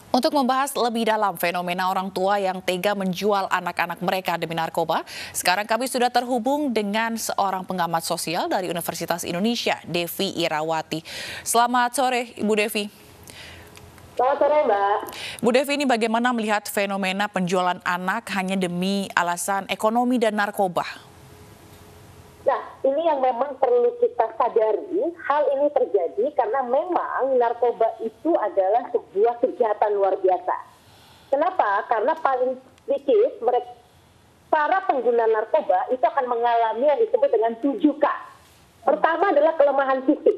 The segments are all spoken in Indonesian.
Untuk membahas lebih dalam fenomena orang tua yang tega menjual anak-anak mereka demi narkoba, sekarang kami sudah terhubung dengan seorang pengamat sosial dari Universitas Indonesia, Devi Irawati. Selamat sore, Ibu Devi. Selamat sore, Mbak. Bu Devi, ini bagaimana melihat fenomena penjualan anak hanya demi alasan ekonomi dan narkoba? Nah, ini yang memang perlu kita sadari, hal ini terjadi karena memang narkoba itu adalah sebuah kejahatan luar biasa. Kenapa? Karena paling sedikit para pengguna narkoba itu akan mengalami yang disebut dengan 7K. Pertama adalah kelemahan fisik.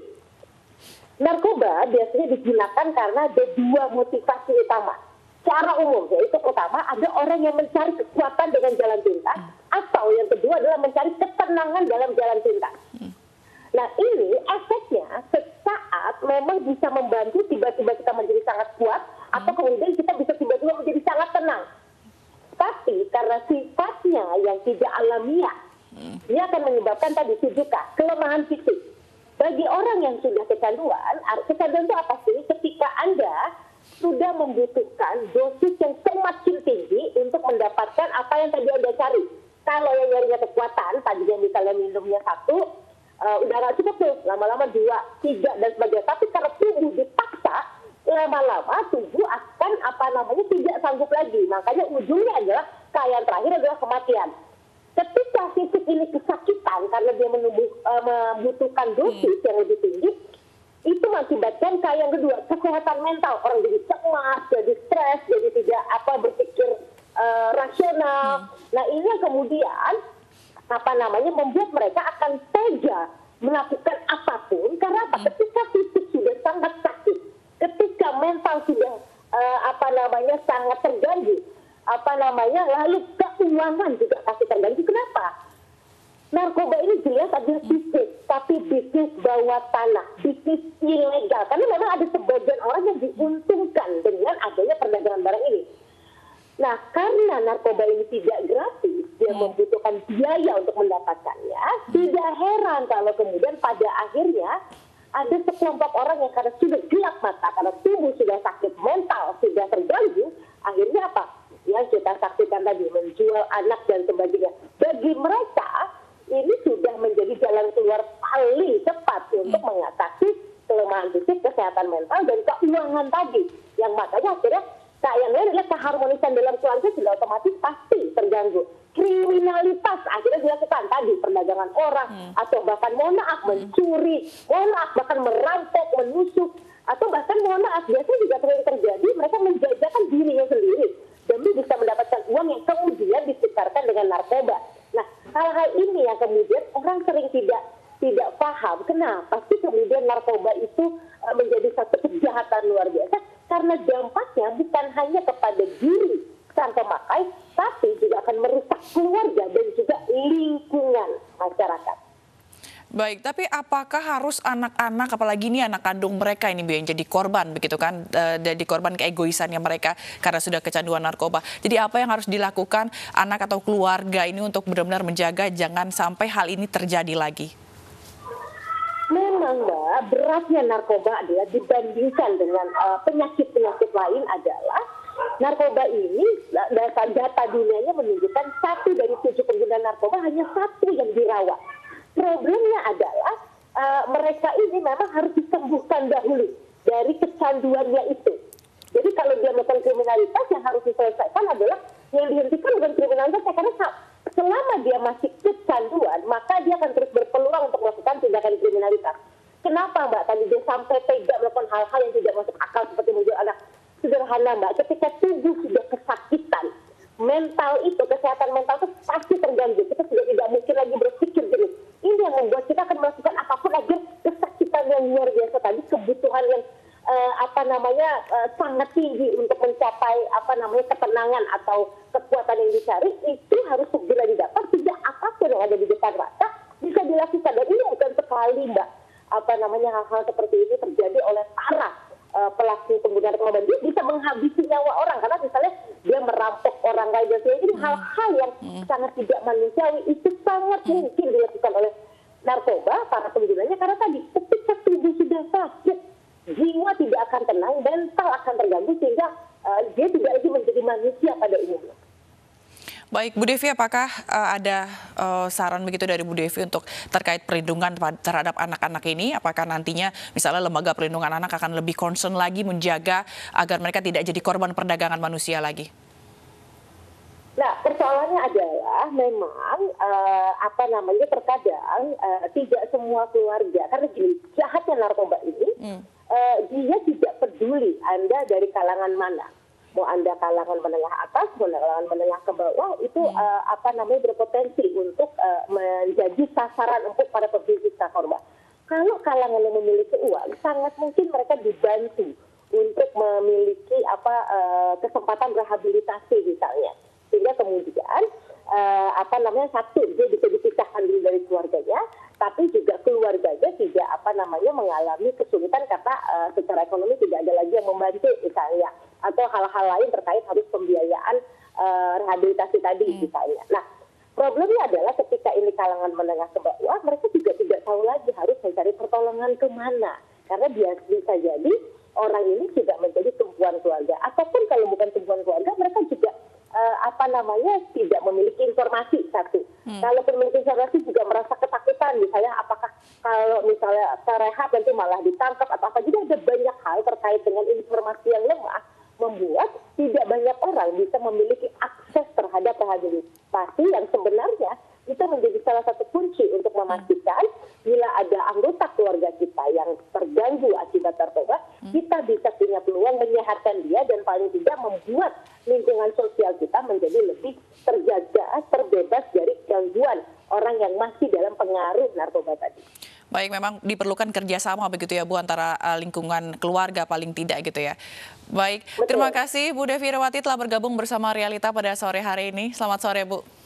Narkoba biasanya digunakan karena ada dua motivasi utama. Secara umum, yaitu pertama ada orang yang mencari kekuatan dengan jalan pintas, atau yang kedua adalah mencari ketenangan dalam jalan pintas. Nah, ini efeknya sesaat memang bisa membantu tiba-tiba kita menjadi sangat kuat, atau kemudian kita bisa tiba-tiba menjadi sangat tenang. Tapi karena sifatnya yang tidak alamiah, dia akan menyebabkan tadi 7K, kelemahan fisik. Bagi orang yang sudah kecanduan itu apa sih? Ketika Anda sudah membutuhkan dosis yang semakin tinggi untuk mendapatkan apa yang tadi Anda cari. Kalau yang nyarinya kekuatan, tadinya misalnya minumnya 1, udah nggak cukup tuh, lama-lama 2, 3, dan sebagainya. Tapi kalau tubuh dipaksa, lama-lama tubuh akan tidak sanggup lagi. Makanya ujungnya adalah yang terakhir adalah kematian. Ketika fisik ini kesakitan karena dia membutuhkan dosis yang lebih tinggi, itu mengakibatkan yang kedua, kesehatan mental. Orang jadi cemas, jadi stres, jadi tidak berpikir rasional. Nah, ini yang kemudian membuat mereka akan tega melakukan apapun karena ketika fisik sudah sangat sakit, ketika mental sudah sangat terganggu, lalu keuangan juga pasti terganggu. Kenapa? Narkoba ini jelas adalah bisnis, tapi bisnis bawah tanah, bisnis ilegal. Karena memang ada sebagian orang yang diuntungkan dengan adanya perdagangan barang ini. Nah, karena narkoba ini tidak gratis, dia membutuhkan biaya untuk mendapatkannya. Tidak heran kalau kemudian pada akhirnya ada sekelompok orang yang karena sudah gelap mata, karena tubuh sudah sakit, mental sudah terganggu, akhirnya apa? Yang kita saksikan tadi, menjual anak dan sebagainya. Bagi mereka, ini sudah menjadi jalan keluar paling cepat untuk mengatasi kelemahan fisik, kesehatan mental, dan keuangan tadi. Yang makanya akhirnya yang lain adalah keharmonisan dalam keluarga sudah otomatis pasti terganggu. Kriminalitas akhirnya dilakukan tadi, perdagangan orang, atau bahkan mencuri, bahkan merampok, menusuk, atau bahkan biasanya juga sering terjadi, mereka menjajakan dirinya sendiri demi bisa mendapatkan uang yang kemudian ditukarkan dengan narkoba. Nah, hal-hal ini yang kemudian orang sering tidak paham kenapa sih kemudian narkoba itu menjadi satu kejahatan luar biasa, karena dampaknya bukan hanya kepada diri sang pemakai, tapi juga akan merusak keluarga dan juga lingkungan masyarakat. Baik, tapi apakah harus anak-anak, apalagi ini anak kandung mereka ini yang jadi korban begitu kan, jadi korban keegoisannya mereka karena sudah kecanduan narkoba. Jadi apa yang harus dilakukan anak atau keluarga ini untuk benar-benar menjaga jangan sampai hal ini terjadi lagi? Memang Mbak, beratnya narkoba adalah dibandingkan dengan penyakit-penyakit lain adalah narkoba ini, data dunianya menunjukkan 1 dari 7 pengguna narkoba hanya 1 yang dirawat. Problemnya adalah mereka ini memang harus disembuhkan dahulu dari kecanduannya itu. Jadi kalau dia melakukan kriminalitas, yang harus diselesaikan adalah yang dihentikan bukan kriminalitas, karena selama dia masih kecanduan, maka dia akan terus berpeluang untuk melakukan tindakan kriminalitas. Kenapa Mbak? Tadi dia sampai tega melakukan hal-hal yang tidak masuk akal seperti menjual anak. Sederhana Mbak, ketika tubuh sudah kesakitan, mental itu, kesehatan mental itu pasti terganggu. Kita sudah tidak mungkin lagi berpikir jernih. Ini yang membuat kita akan melakukan apapun agar kesakitan yang luar biasa tadi, kebutuhan yang sangat tinggi untuk mencapai ketenangan atau kekuatan yang dicari, itu harus segera didapat. Tidak apapun yang ada di depan mata bisa dilakukan. Dan ini bukan sekali Mbak, hal-hal seperti ini terjadi oleh para pelaku pengguna narkoba. Dia bisa menghabisi nyawa orang karena misalnya dia merampok orang lain dan sebagainya. Ini hal-hal yang sangat tidak manusiawi, itu sangat mungkin dilakukan oleh narkoba para penggunanya, karena tadi ketika tubuh sudah sakit, jiwa tidak akan tenang, mental akan terganggu, sehingga dia tidak lagi menjadi manusia pada umumnya. Baik, Bu Devi, apakah ada saran begitu dari Bu Devi untuk terkait perlindungan terhadap anak-anak ini? Apakah nantinya misalnya lembaga perlindungan anak akan lebih concern lagi menjaga agar mereka tidak jadi korban perdagangan manusia lagi? Nah, persoalannya adalah memang terkadang tidak semua keluarga, karena gini, jahatnya narkoba ini, dia tidak peduli Anda dari kalangan mana. Mau Anda kalangan menengah atas, mau kalangan menengah ke bawah, itu berpotensi untuk menjadi sasaran untuk para pebisnis narkoba. Kalau kalangan yang memiliki uang, sangat mungkin mereka dibantu untuk memiliki kesempatan rehabilitasi misalnya. Sehingga kemudian satu, dia bisa dipisahkan dulu dari keluarganya, tapi juga keluarganya tidak mengalami kesulitan karena secara ekonomi tidak ada lagi yang membantu misalnya, atau hal-hal lain terkait harus pembiayaan rehabilitasi tadi misalnya. Nah, problemnya adalah ketika ini kalangan menengah ke bawah, mereka juga tidak tahu lagi harus mencari pertolongan kemana, karena bisa jadi orang ini tidak menjadi tumpuan keluarga, ataupun kalau bukan tumpuan keluarga, mereka juga tidak memiliki informasi satu. Kalau memiliki informasi juga merasa ketakutan, misalnya apakah kalau misalnya terehab nanti malah ditangkap atau apa. Jadi ada banyak hal terkait dengan informasi yang lemah, membuat tidak banyak orang bisa memiliki akses terhadap rehabilitasi yang sebenarnya itu menjadi salah satu kunci untuk memastikan bila ada anggota keluarga kita yang terganggu akibat narkoba, kita bisa punya peluang menyehatkan dia dan paling tidak membuat lingkungan sosial kita menjadi lebih terjaga, terbebas dari gangguan orang yang masih dalam pengaruh narkoba tadi. Baik, memang diperlukan kerjasama begitu ya Bu, antara lingkungan keluarga paling tidak gitu ya. Baik, betul. Terima kasih Bu Devi Irawati telah bergabung bersama Realita pada sore hari ini. Selamat sore Bu.